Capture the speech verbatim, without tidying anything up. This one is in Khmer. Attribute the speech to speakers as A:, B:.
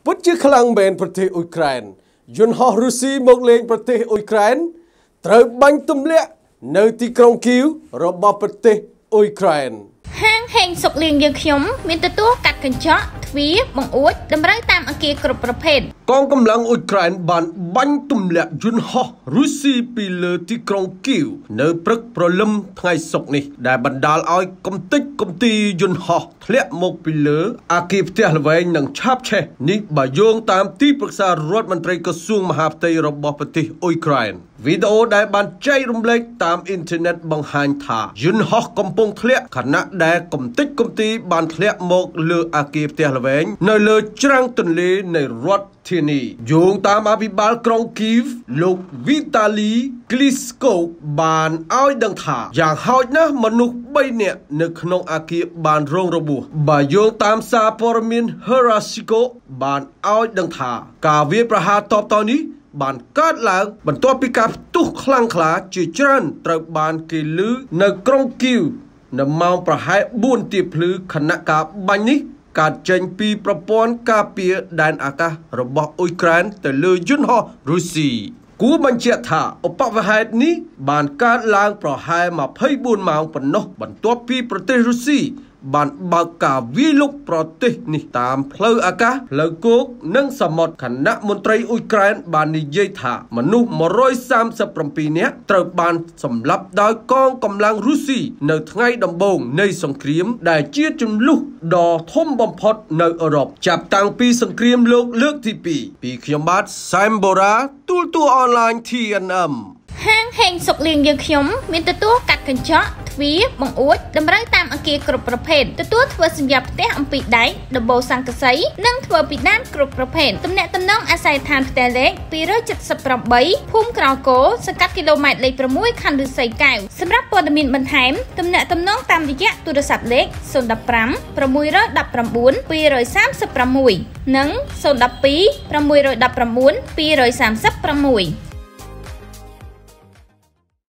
A: ពុតជាខ្លាំងមែនប្រទេសអ៊ុយក្រែនយន្តហោះរុស្ស៊ីមកលេងប្រទេសអ៊ុយក្រែនត្រូវបាញ់ទម្លាក់នៅទីក្រុងគីវរបស់ប្រទេសអ៊ុយក្រែន
B: ហាងហេងសុកលៀងយើងខ្ញុំមានទទួលកាត់កញ្ចក់ទ្វារបង្អួចតម្រូវតាមអគារគ្រប់ប្រភេទ
A: កងកម្លាំងអ៊ុយក្រែនបានបាញ់ទម្លាក់យន្តហោះរុស្ស៊ីពីលើទីក្រុងគីវនៅព្រឹកព្រលឹមថ្ងៃសុក្រនេះដែលបណ្ដាលឲ្យកំទេចកំទីយន្តហោះធ្លាក់មកពីលើអគារផ្ទះល្វែងនិងឆាបឆេះនេះបើយោងតាមទីប្រឹក្សារដ្ឋមន្ត្រីក្រសួងមហាផ្ទៃរបស់ប្រទេសអ៊ុយក្រែនវីដេអូដែលបានចែករំលែកតាមអ៊ីនធឺណិតបង្ហាញថាយន្តហោះកំពុងធ្លាក់ខណៈដែលកំទេចកំទីបានធ្លាក់មកលើអគារផ្ទះល្វែងនៅលើច្រាំងទន្លេនៃរដ្ឋធានីយោងតាមអភិបាលក្រុងគីវលោក Vitaly Klitschko បានឲ្យដឹងថាយ៉ាងហោចណាស់មនុស្សបីនាក់នៅក្នុងអគារបានរងរបួសបើយោងតាមសារព័ត៌មាន Herashiko បានឲ្យដឹងថាការវាយប្រហារតបតនេះបានកើតឡើងបន្ទាប់ពីការផ្ទុះខ្លាំងក្លាជាច្រើនត្រូវបានគេឮនៅក្រុងគីវនៅម៉ោងប្រហែលបួនទៀបភ្លឺខណៈការបាញ់នេះកើតចេញពីប្រព័ន្ធការពារដែនអាកាសរបស់អ៊ុយក្រែនទៅលើយន្តហោះរុស្ស៊ីគួរបញ្ជាក់ថាឧបវហេតុនេះបានកើតឡើងប្រហែលម្ភៃបួនម៉ោងប៉ុណ្ណោះបន្ទាប់ពីប្រទេសរុស្ស៊ីបានបើកការវាយលុកប្រទេសនេះតាមផ្លូវអាកាសផ្លូវគោកនិងសមុទ្រគណៈមន្ត្រីអ៊ុយក្រែនបាននិយាយថាមនុស្សមួយរយសាមសិបប្រាំពីរនាក់ត្រូវបានសម្លាប់ដោយកងកម្លាំងរុស្ស៊ីនៅថ្ងៃដំបូងនៃសង្គ្រាមដែលជាចំនួនដ៏ធំបំផុតនៅអឺរ៉ុបចាប់តាំងពីសង្គ្រាមលោកលើកទីពីរពីខ្ញុំបាទសែមបូរ៉ាទូលទូអនឡាញ ធី អិន អឹម
B: ហាងហេងសុកលៀងយើងខ្ញុំមានទទួលកាត់កញ្ចក់ទ្វារបង្អួចតម្រូវតាមអគារគ្រប់ប្រភេទទទួលធ្វើសញ្ញាផ្ទះអំពីដែកដំបូលសង្កសីនិងធ្វើពីដានគ្រប់ប្រភេទទំនាក់ទំនងអាស័យដ្ឋានផ្ទះលេខពីរយเจ็ดสิบแปดភូមិក្រៅគោសង្កាត់គីឡូម៉ែត្រលេខหกខណ្ឌឫស្សីកែវសម្រាប់ព័ត៌មានបន្ថែមទំនាក់ទំនងតាមរយៈទូរស័ព្ទលេខศูนย์หนึ่งห้า หกหนึ่งเก้า สองสามหกនិងศูนย์หนึ่งสอง หกหนึ่งเก้า สองสามหก